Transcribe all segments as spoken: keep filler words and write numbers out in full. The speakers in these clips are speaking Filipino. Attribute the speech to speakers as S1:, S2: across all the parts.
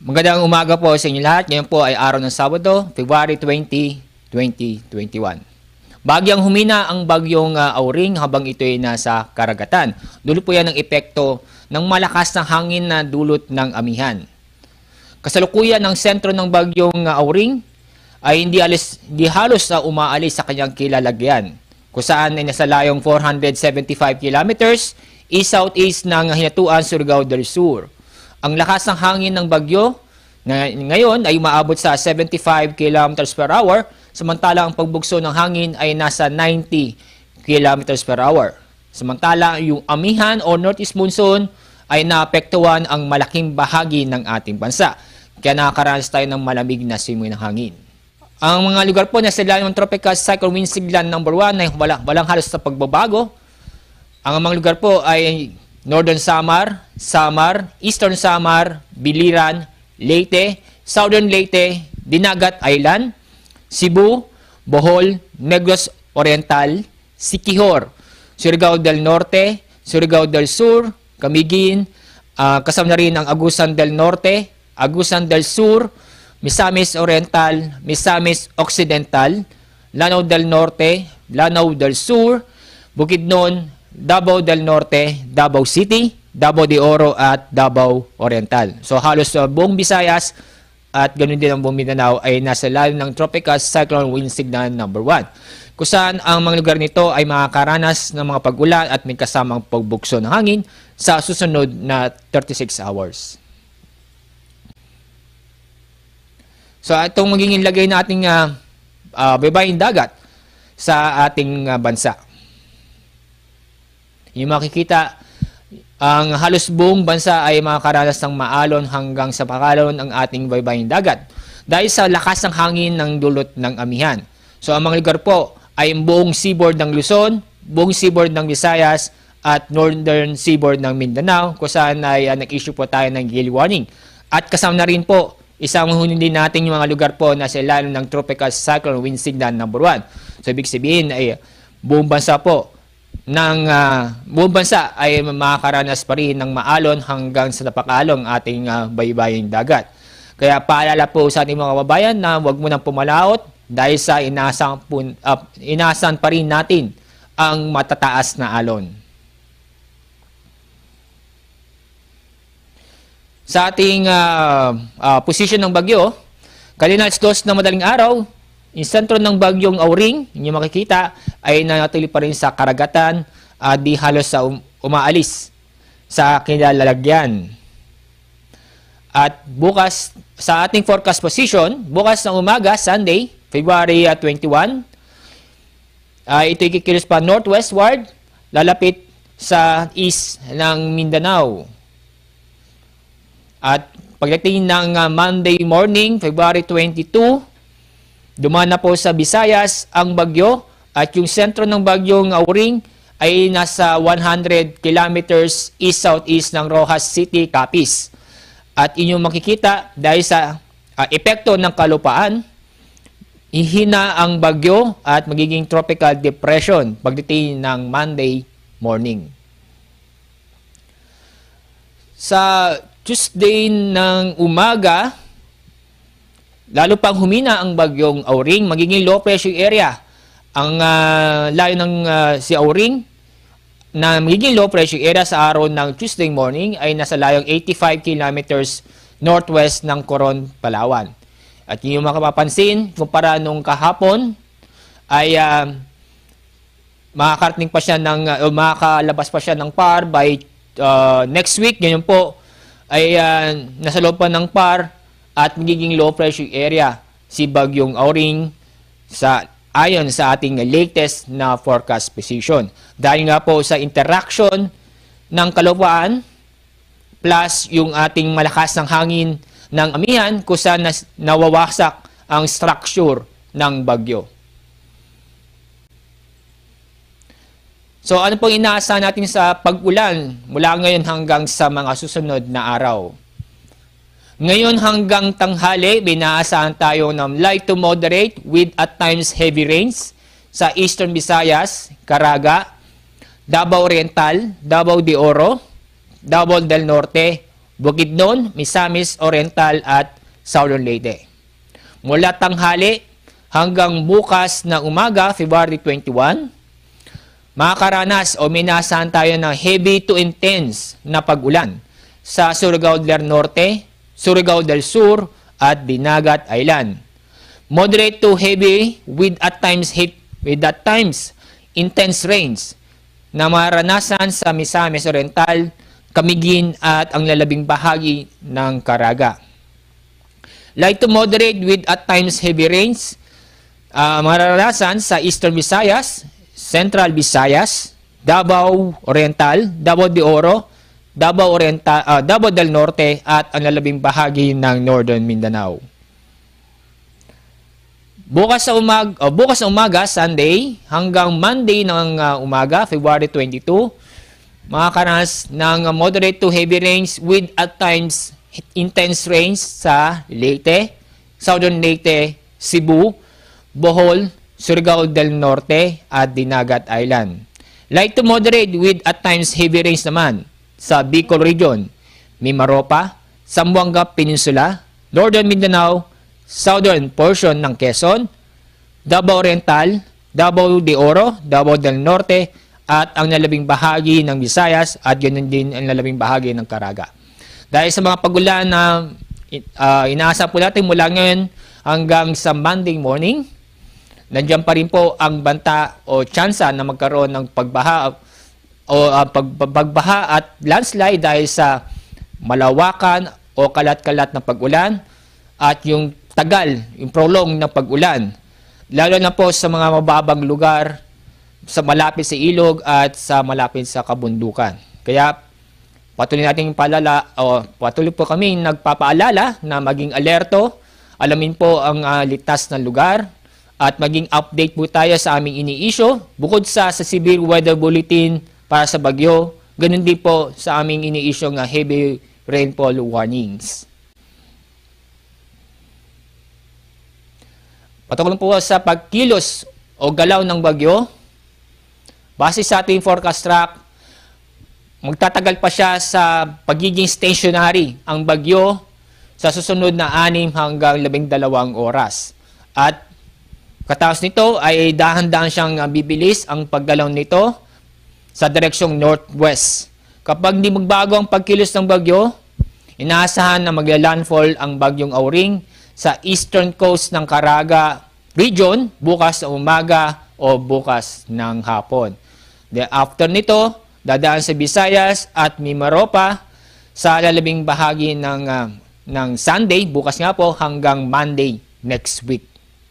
S1: Magandang umaga po sa inyo lahat. Ngayon po ay araw ng Sabado, February twentieth, twenty twenty-one. Bagyang humina ang bagyong uh, Auring habang ito ay nasa karagatan. Dulo po yan ang epekto ng malakas na hangin na dulot ng amihan. Kasalukuyan ng sentro ng bagyong uh, Auring ay hindi, alis, hindi halos na uh, umaalis sa kanyang kilalagyan, kung saan ay nasa layong four hundred seventy-five kilometers east-southeast ng Hinatuan, Surigao del Sur. Ang lakas ng hangin ng bagyo na ngayon ay umaabot sa seventy-five kilometers per hour, samantala ang pagbugso ng hangin ay nasa ninety kilometers per hour. Samantala yung amihan o northeast monsoon ay naapektuhan ang malaking bahagi ng ating bansa, kaya nakakaranas tayo ng malamig na simoy ng hangin. Ang mga lugar po na sa ilalim ng tropical cyclone wind sign number one ay wala, walang halos sa pagbabago. Ang mga lugar po ay Northern Samar, Samar, Eastern Samar, Biliran, Leyte, Southern Leyte, Dinagat Island, Cebu, Bohol, Negros Oriental, Siquijor, Surigao del Norte, Surigao del Sur, Camiguin, uh, kasama na rin ang Agusan del Norte, Agusan del Sur, Misamis Oriental, Misamis Occidental, Lanao del Norte, Lanao del Sur, Bukidnon, Davao del Norte, Davao City, Davao de Oro at Davao Oriental. So halos uh, buong Visayas at ganoon din ang buong Mindanao ay nasa lalim ng tropical cyclone wind signal number one. Kung saan ang mga lugar nito ay makakaranas ng mga pag-ulan at may kasamang pagbugso ng hangin sa susunod na thirty-six hours. So itong magiging lagay nating uh, uh, baybaying dagat sa ating uh, bansa. Yung makikita, ang halos buong bansa ay makakaranas ng maalon hanggang sa pakalon ang ating baybaying dagat dahil sa lakas ng hangin ng dulot ng amihan. So ang mga lugar po ay buong seaboard ng Luzon, buong seaboard ng Visayas at northern seaboard ng Mindanao, kung saan ay uh, nag-issue po tayo ng gale warning. At kasama na rin po, isang hunin din natin yung mga lugar po na sa ilalim ng tropical cyclone wind signal number one. So ibig sabihin ay buong bansa po ng uh, buong bansa ay makakaranas pa rin ng maalon hanggang sa napakalong ating uh, baybaying dagat. Kaya paalala po sa ating mga kababayan na huwag mo nang pumalaot dahil sa inaasang, uh, inaasahan pa rin natin ang matataas na alon. Sa ating uh, uh, position ng bagyo, kanina alas dos na madaling araw, yung sentro ng bagyong Auring, inyo makikita, ay nanatili pa rin sa karagatan at uh, di halos sa um, umaalis sa kinalalagyan. At bukas, sa ating forecast position, bukas ng umaga, Sunday, February twenty-first, uh, ito ikikilos pa northwestward, lalapit sa east ng Mindanao. At pagdating ng uh, Monday morning, February twenty-second, dumaan na po sa Visayas ang bagyo at yung sentro ng bagyong Auring ay nasa one hundred kilometers east-southeast ng Rojas City, Capiz. At inyong makikita dahil sa uh, epekto ng kalupaan, ihina ang bagyo at magiging tropical depression pagdating ng Monday morning. Sa Tuesday ng umaga, lalo pang humina ang bagyong Auring, magiging low pressure area. Ang uh, layo ng uh, si Auring na magiging low pressure area sa araw ng Tuesday morning ay nasa layong eighty-five kilometers northwest ng Coron, Palawan. At yung makapapansin, kumpara nung kahapon, ay uh, makakarating pa siya ng, uh, makakalabas pa siya ng P A R by uh, next week. Ganyan po, ay uh, nasa loob pa ng P A R at magiging low pressure area si bagyong Auring sa ayon sa ating latest na forecast position. Dahil nga po sa interaction ng kalupaan plus yung ating malakas ng hangin ng amihan kung saan nawawasak ang structure ng bagyo. So ano pong inaasahan natin sa pag-ulan mula ngayon hanggang sa mga susunod na araw? Ngayon hanggang tanghali, binaasahan tayo ng light to moderate with at times heavy rains sa Eastern Visayas, Caraga, Davao Oriental, Davao de Oro, Davao del Norte, Bukidnon, Misamis Oriental at Southern Leyte. Mula tanghali hanggang bukas na umaga, February twenty-one, makakaranas o minasahan tayo ng heavy to intense na pag-ulan sa Surigao del Norte, Surigao del Sur at Dinagat Island. Moderate to heavy with at times heat, with at times intense rains na maranasan sa Misamis Oriental, Camiguin at ang lalabing bahagi ng Caraga. Light to moderate with at times heavy rains uh, maranasan sa Eastern Visayas, Central Visayas, Davao Oriental, Davao de Oro, Davao Oriental, uh, Davao del Norte at ang lalabing bahagi ng Northern Mindanao. Bukas sa umaga, oh, bukas sa umaga, Sunday, hanggang Monday ng uh, umaga, February twenty-two, makakaranas ng uh, moderate to heavy rains with at times intense rains sa Leyte, Southern Leyte, Cebu, Bohol, Surigao del Norte at Dinagat Island. Light to moderate with at times heavy rains naman sa Bicol Region, Mimaropa, Zamboanga Peninsula, Northern Mindanao, Southern portion ng Quezon, Davao Oriental, Davao de Oro, Davao del Norte, at ang nalabing bahagi ng Visayas at ganoon din ang nalabing bahagi ng Caraga. Dahil sa mga pagulan na uh, inaasa po natin mula ngayon hanggang sa Monday morning, nandiyan pa rin po ang banta o tsansa na magkaroon ng pagbaha o uh, pag, pagbaha at landslide dahil sa malawakan o kalat-kalat na pag-ulan at yung tagal, yung prolong na pag-ulan, lalo na po sa mga mababang lugar, sa malapit sa ilog at sa malapit sa kabundukan. Kaya patuloy nating paalala, o patuloy po kami nagpapaalala na maging alerto, alamin po ang uh, litas na lugar, at maging update po tayo sa aming ini-issue, bukod sa, sa Severe Weather Bulletin para sa bagyo, ganun din po sa aming ini-issue nga heavy rainfall warnings. Patungkol po sa pagkilos o galaw ng bagyo, base sa ating forecast track, magtatagal pa siya sa pagiging stationary ang bagyo sa susunod na anim hanggang labing dalawang oras. At katapos nito ay dahan-dahan siyang bibilis ang paggalaw nito sa direksyong northwest. Kapag di magbago ang pagkilos ng bagyo, inaasahan na magla-landfall ang bagyong Auring sa eastern coast ng Caraga region bukas na umaga o bukas ng hapon. Then after nito, dadaan sa Visayas at Mimaropa sa lalabing bahagi ng, uh, ng Sunday, bukas nga po, hanggang Monday next week.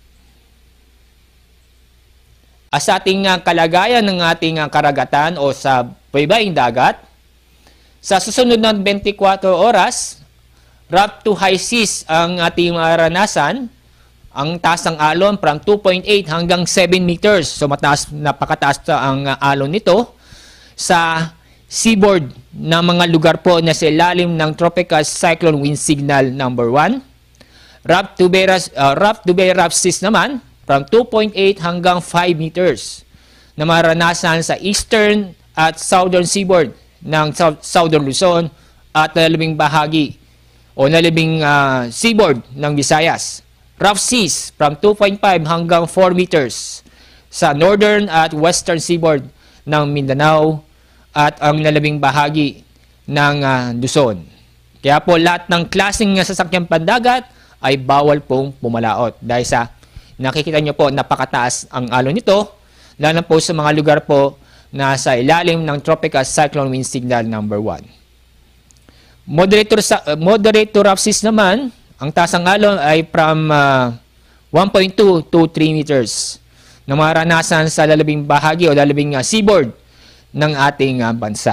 S1: As ating uh, kalagayan ng ating uh, karagatan o sa baybaying dagat, sa susunod na twenty-four oras, rough to high seas ang ating maranasan. Ang taas ng alon from two point eight hanggang seven meters. So mataas, napakataas ang uh, alon nito sa seaboard ng mga lugar po na sa ilalim ng Tropical Cyclone Wind Signal number one. Rough to very, uh, rough to very rough seas naman from two point eight hanggang five meters na maranasan sa eastern at southern seaboard ng Southern Luzon at nalabing bahagi o nalabing uh, seaboard ng Visayas. Rough seas from two point five hanggang four meters sa northern at western seaboard ng Mindanao at ang nalabing bahagi ng uh, Luzon. Kaya po lahat ng klaseng sasakyang pandagat ay bawal pong pumalaot dahil sa nakikita nyo po napakataas ang alon nito, lalo po sa mga lugar po na sa ilalim ng Tropical Cyclone Wind Signal number one. Moderate to, uh, moderate to rough seas naman, ang taas ng alon ay from uh, one point two to three meters na maranasan sa lalabing bahagi o lalabing uh, seaboard ng ating uh, bansa.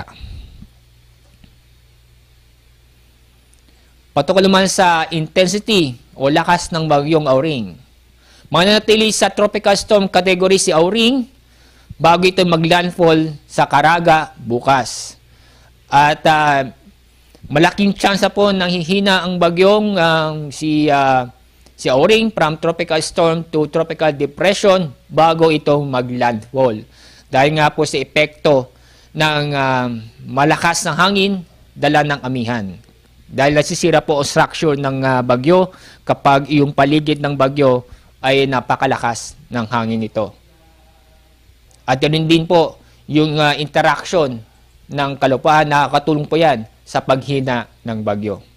S1: Patungkol naman sa intensity o lakas ng bagyong Auring. Mananatili sa tropical storm category si Auring bago ito maglandfall sa Caraga bukas. At uh, malaking tsansa po nang hihina ang bagyong uh, si, uh, si Auring from tropical storm to tropical depression bago ito maglandfall. Dahil nga po sa epekto ng uh, malakas na hangin, dala ng amihan. Dahil nasisira po ang structure ng uh, bagyo kapag yung paligid ng bagyo ay napakalakas ng hangin nito. At yun din po yung uh, interaction ng kalupaan, nakakatulong po yan sa paghina ng bagyo.